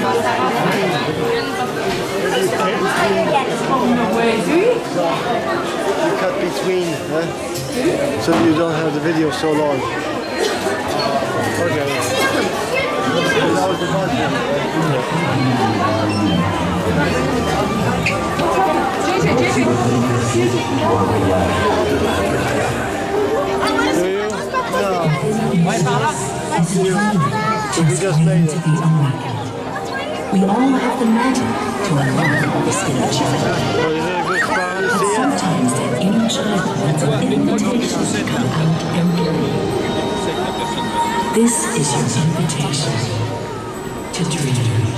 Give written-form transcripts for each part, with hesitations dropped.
You cut between, so you don't have the video so long. Okay. That was the button. Do you? No. We just made it. We all have the magic to unlock this connection. Sometimes that inner child wants an invitation to come out and play. This is your invitation to dream.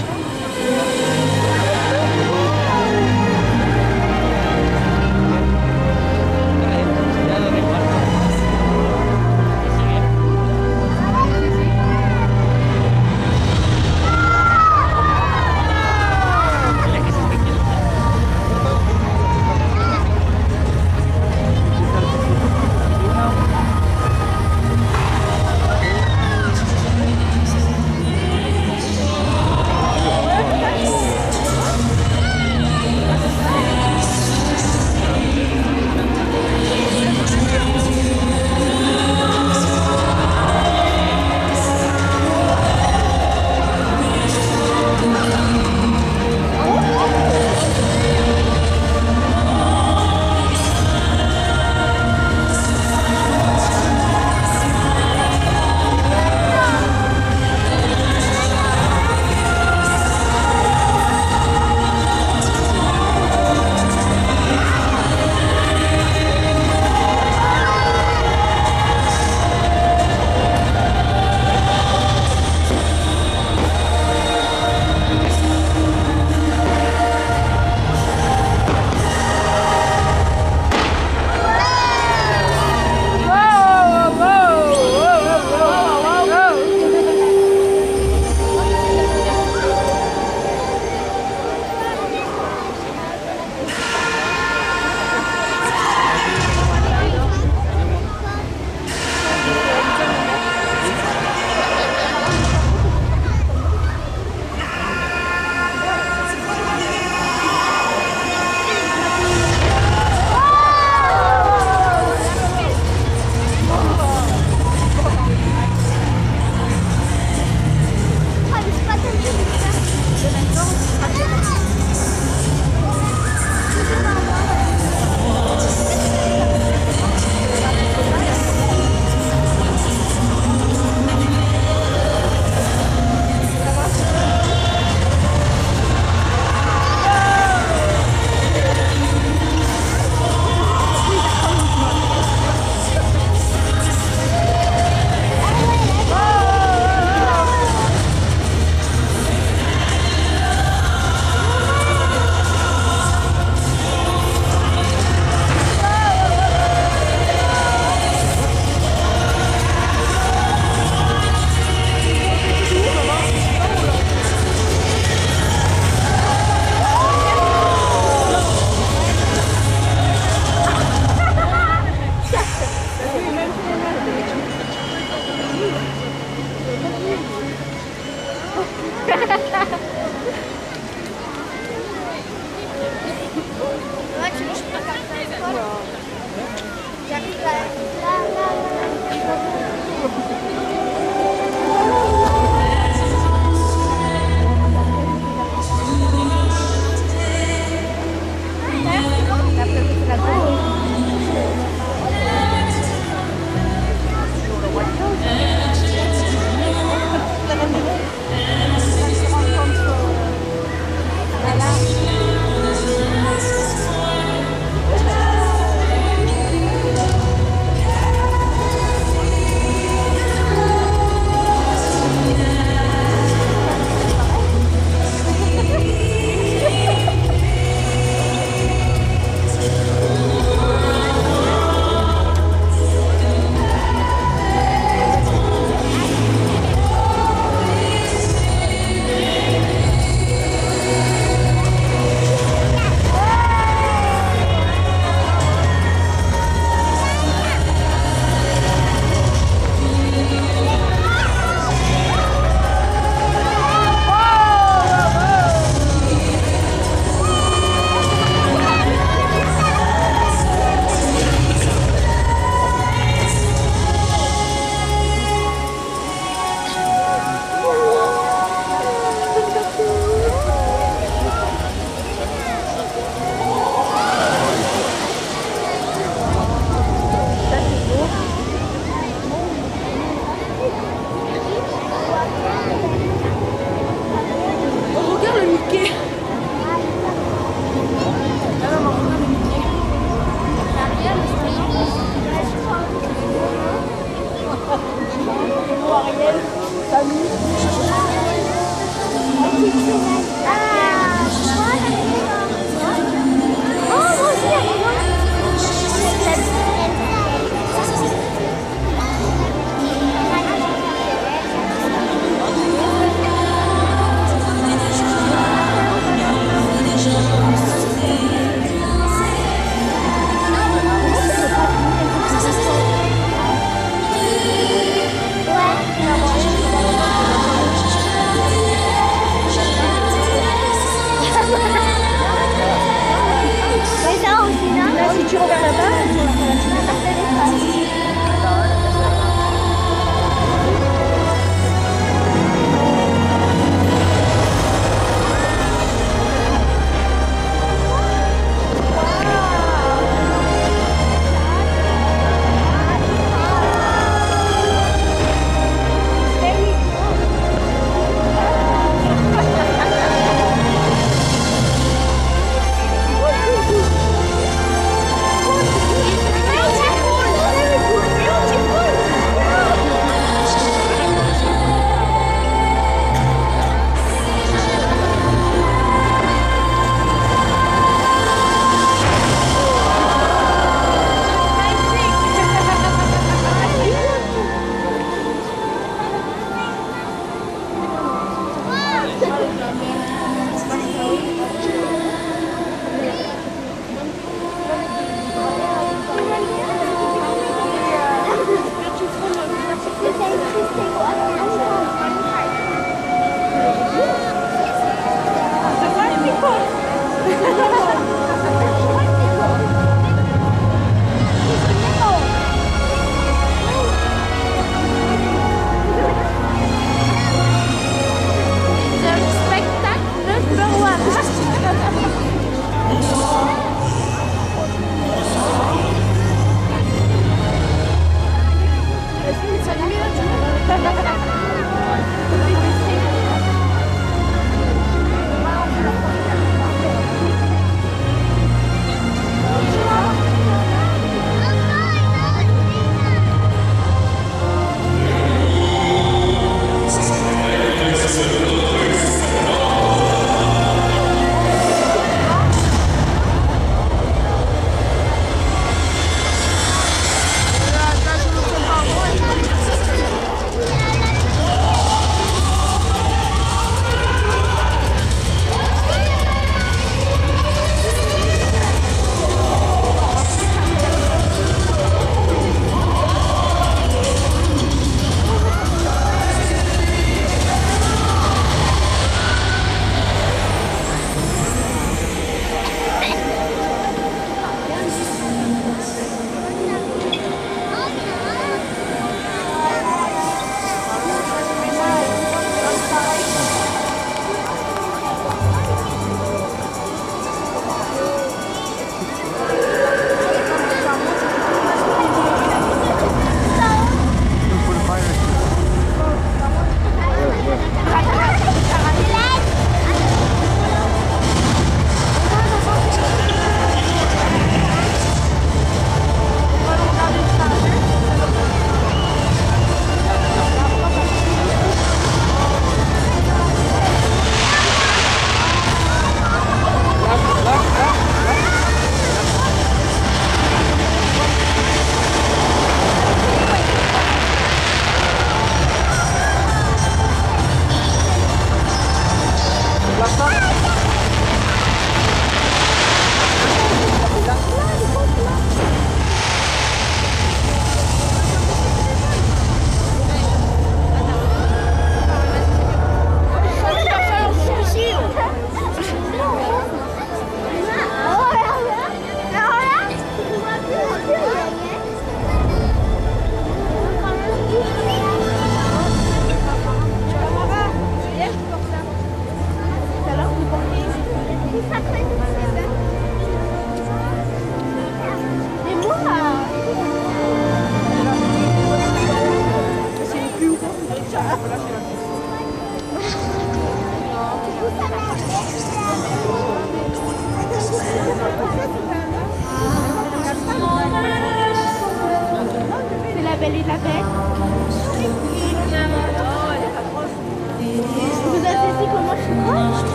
C'est la belle et la bête.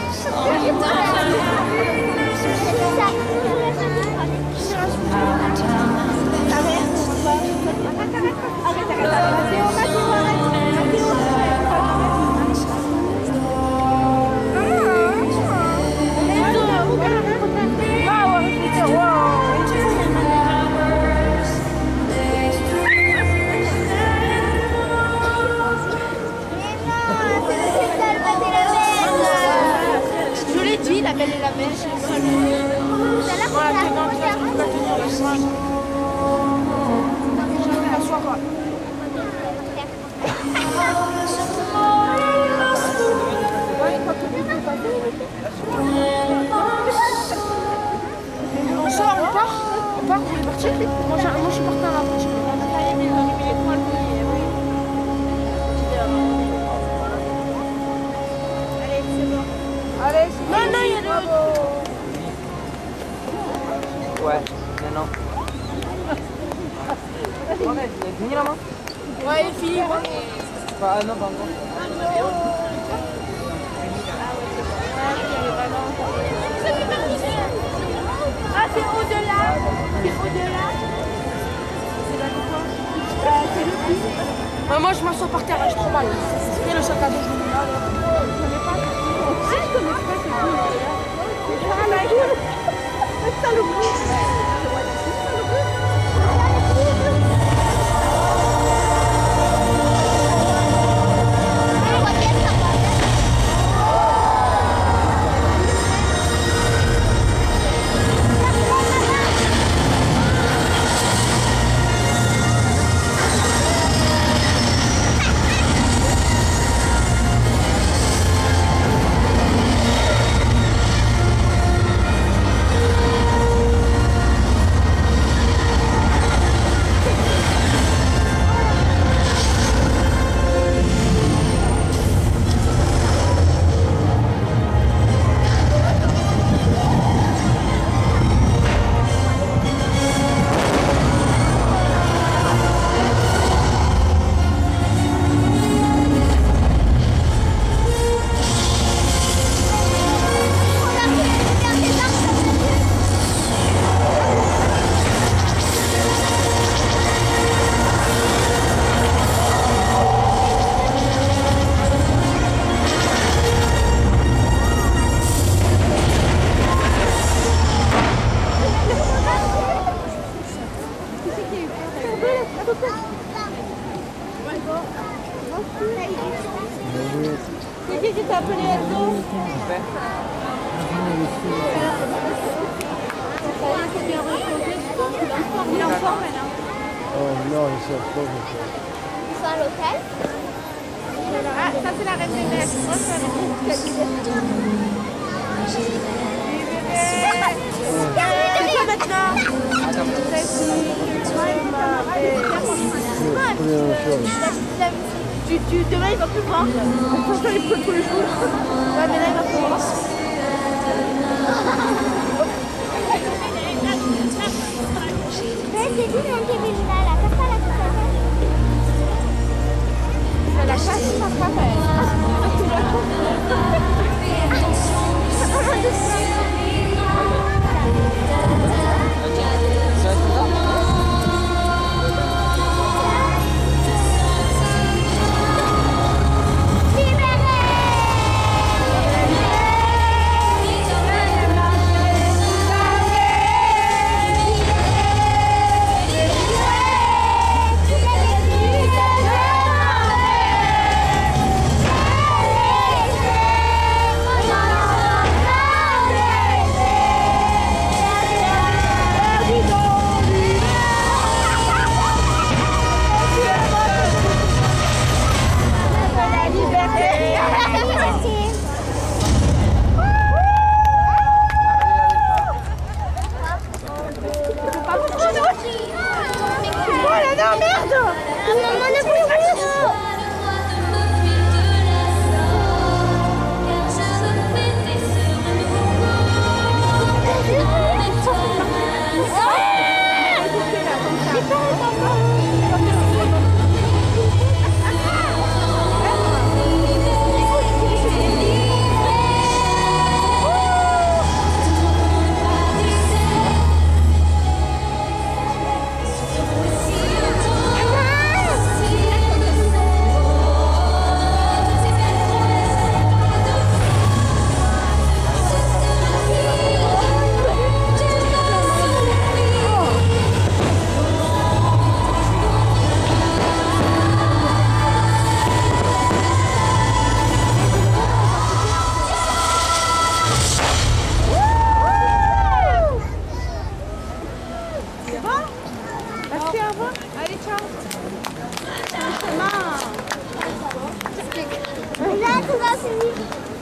La Belle et la Bête. On sort, on part, vous voulez partir? Moi je suis parti à la prochaine. Allez, non, il y a le... Ouais, non. Il a fini la main? Ouais, il est fini. Bah non, pas encore. Ah, c'est au-delà. C'est au-delà. C'est le plus. Moi, je m'assois par terre, j'ai trop mal. C'est le sac à dos. Je connais pas. Si, je connais pas, c'est cool. Ah, la gueule. C'est ça le bruit. C'est qui t'a appelé Eldo? Il est en forme maintenant. Oh non, ils sont pas beaucoup. Ils sont à l'hôtel. Ah, ça c'est la reine des neiges. Moi c'est la reine des neiges. C'est quoi maintenant? Demain il va plus voir. Pourtant il pleut tous les jours. Ouais, mais là il va plus voir. C'est dit anche bella, questa è la cosa. La chasse, ça sera C'est bon? Merci, au revoir. Allez, ciao. Là, tout va finir.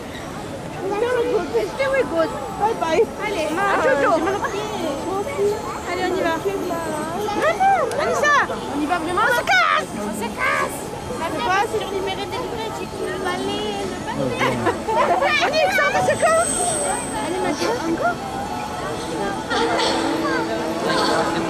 Stay with good. Bye bye. Allez, à Jojo. Allez, on y va. Anissa, on y va vraiment? On se casse. On se casse. Maintenant, sur le numéro de livret, j'ai tout le balai, On y est, on se casse. Allez, maintenant, encore.